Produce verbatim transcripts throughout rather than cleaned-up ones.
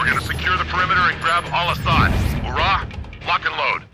We're gonna secure the perimeter and grab Al-Assad. Hurrah! Lock and load.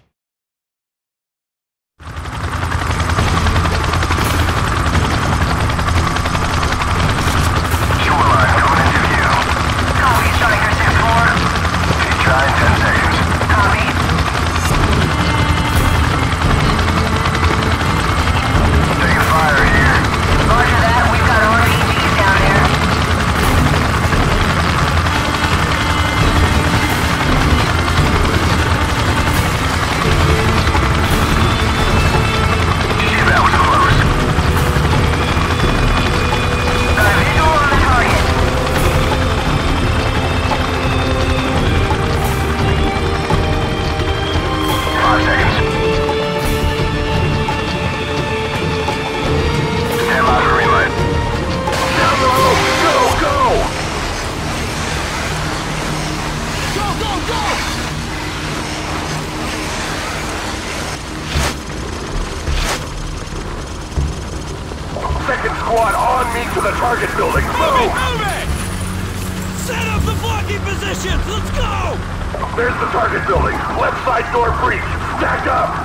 Squad on me to the target building. Move! Move it! Move it! Set up the blocking positions! Let's go! There's the target building. Left side door breach. Stack up!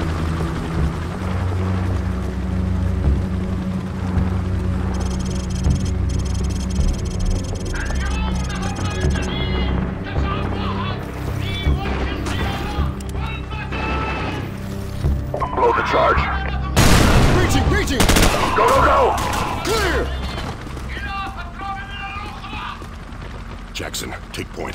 Blow the charge. Breaching! Breaching! Go, go, go! Clear! Jackson, take point.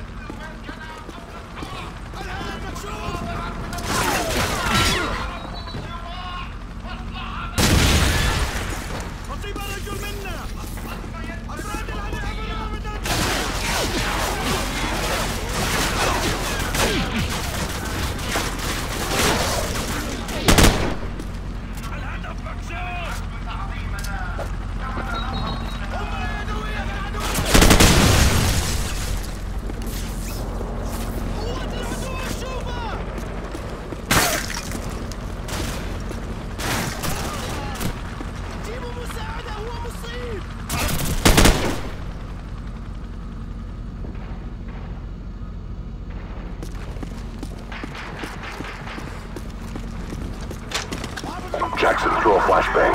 Jackson, throw a flashbang.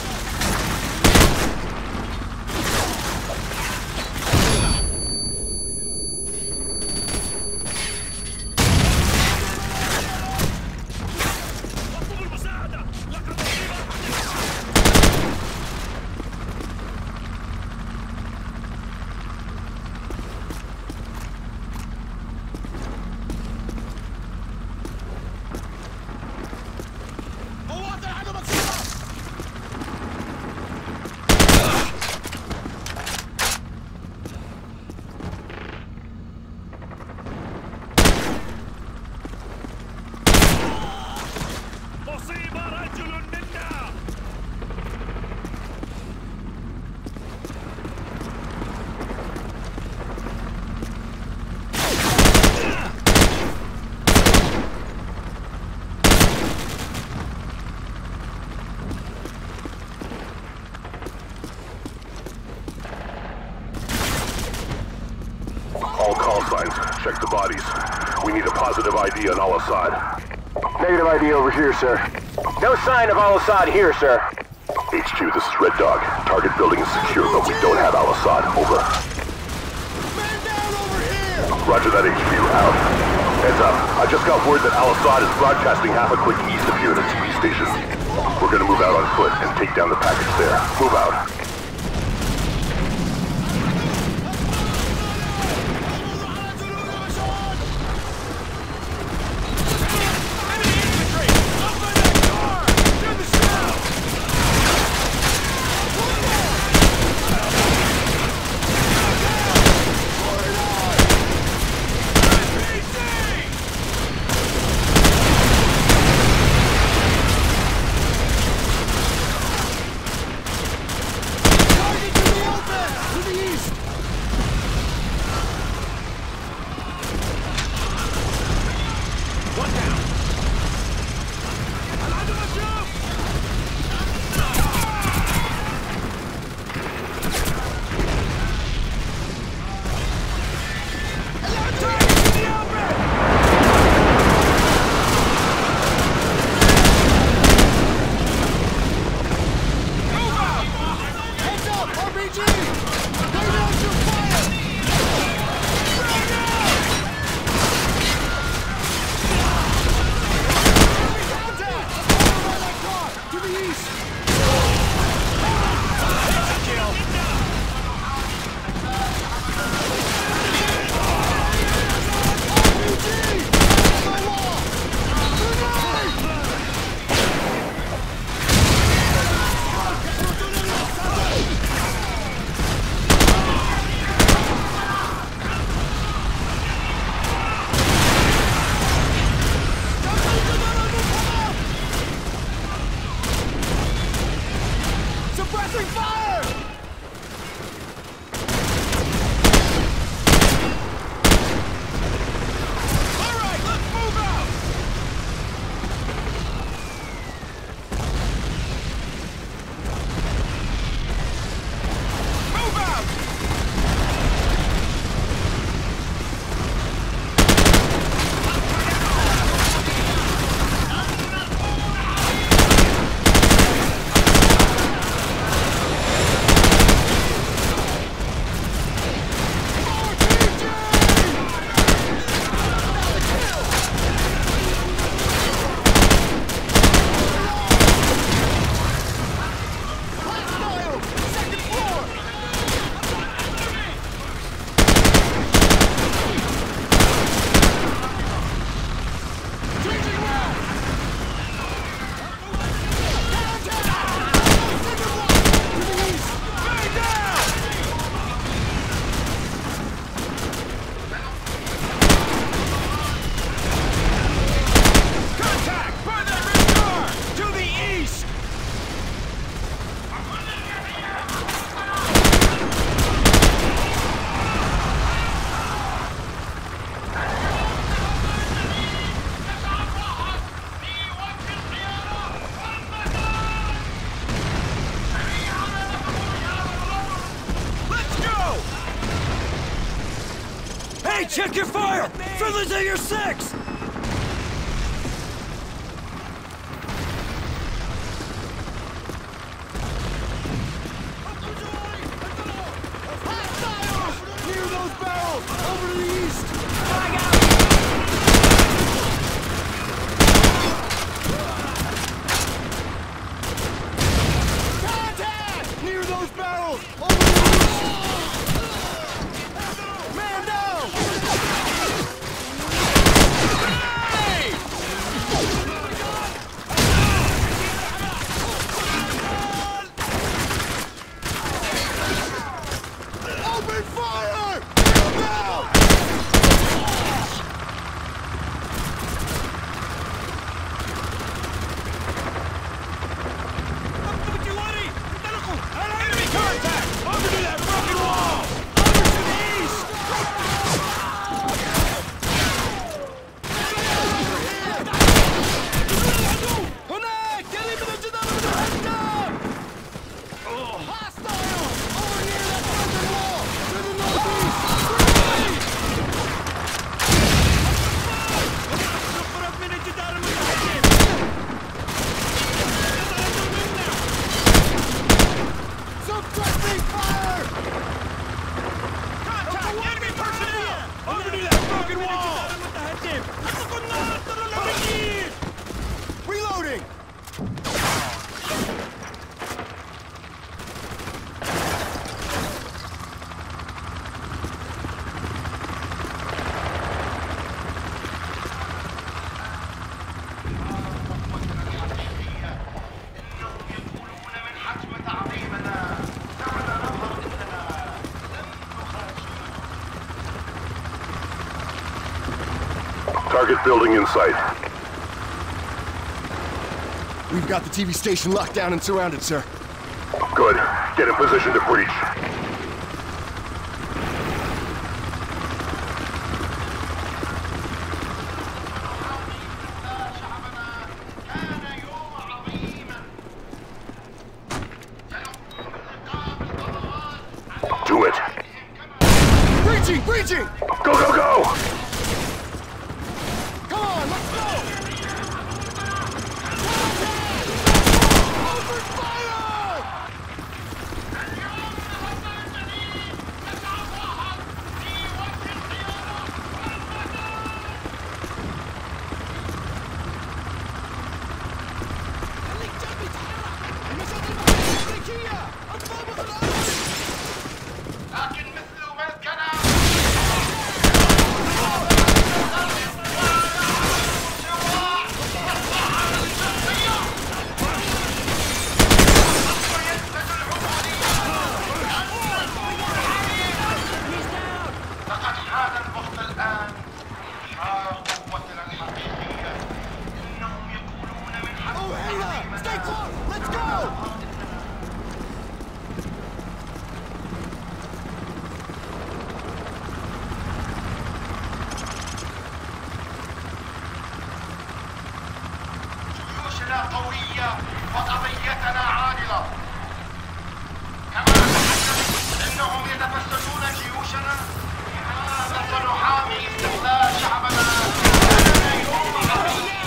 All call signs. Check the bodies. We need a positive I D on Al-Assad. Negative I D over here, sir. No sign of Al-Assad here, sir. H Q, this is Red Dog. Target building is secure, but we don't have Al-Assad. Over. Man down over here! Roger that, H Q. Out. Heads up. I just got word that Al-Assad is broadcasting half a click east of here at a T V station. We're gonna move out on foot and take down the package there. Move out. Hey, check your fire! Friendly's at your six! Near those barrels! Over to the east! Contact! Near those barrels! Over to the east! Man down! Hey! Open fire! Now! Enemy contact! Over to that broken wall! Over to the east! هناك! قريب من الجدار المتحدث! Hostile! Over near that broken wall! To the northeast! اقرب من الجدار المتحدث! Suppressing fire! Contact! Enemy personnel! Over to that broken wall! اطلقوا النار! اضطروا الامريكيين! Reloading! Target building in sight. We've got the T V station locked down and surrounded, sir. Good. Get in position to breach. Do it. Breaching! Breaching! Go, go, go! Come on, let's go! Open fire! Oh, Ada! Stay close! Let's go! جيوشنا قوية وقضيتنا عادلة. كما تحدث إنهم يتفسدون جيوشنا. لهذا سنحامي استقلال شعبنا. كان يوم عظيم.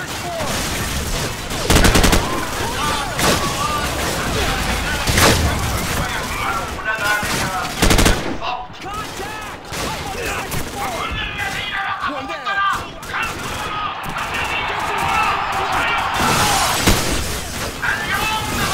ويفعلون ذلك بالضبط. وكل الذين رقبوا الطرف كانوا اليوم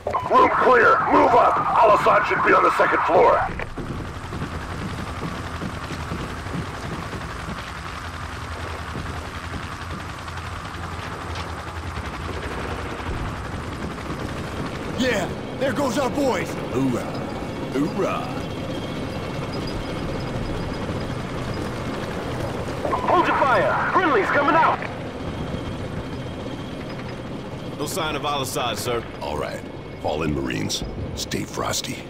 Room clear. Move up. Al-Assad should be on the second floor. Yeah, there goes our boys. Hoorah! Hoorah! Hold your fire. Friendly's coming out. No sign of Al-Assad, sir. All right. Fall in, Marines. Stay frosty.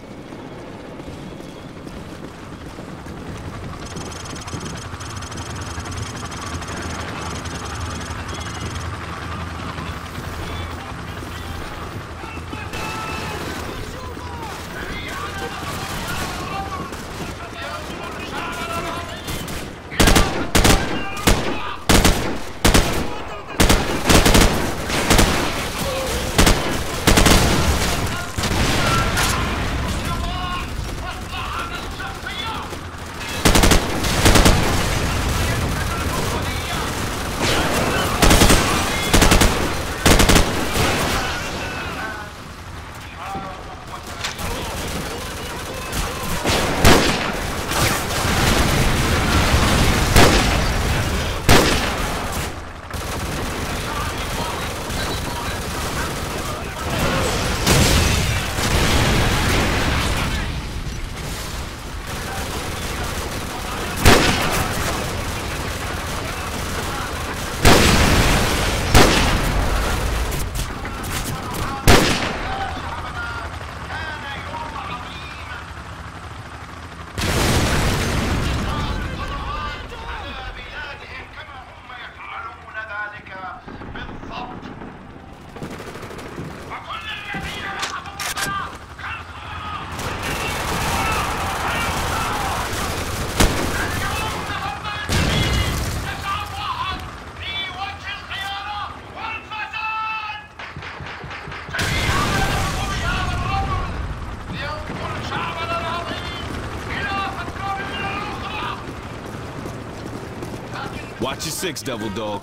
Watch your six, Devil Dog.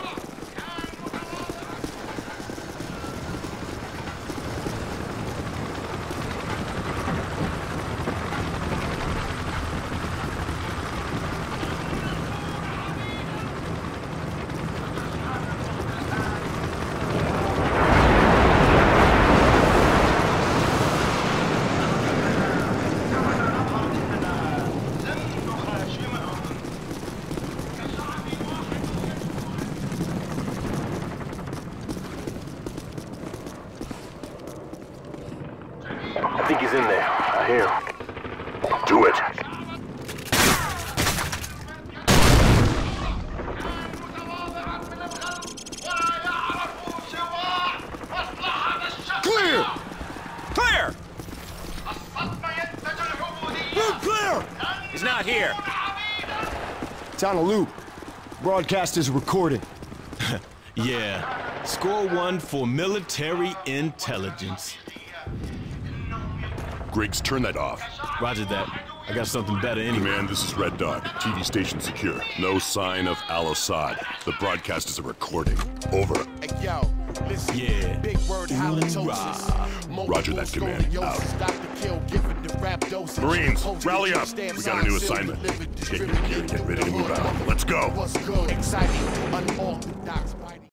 I think he's in there. I hear him. Do it. Clear! Clear! Room clear! He's not here. It's on a loop. Broadcast is recording. Yeah. Score one for military intelligence. Griggs, turn that off. Roger that. I got something better anyway. Command, this is Red Dog. T V station secure. No sign of Al-Assad. The broadcast is a recording. Over. Hey, yo, listen, Yeah. big word halitosis. Roger that, command. Out. Marines, rally up. We got a new assignment. Get your gear, get ready to move out. Let's go. What's good? Exciting, unorthodox.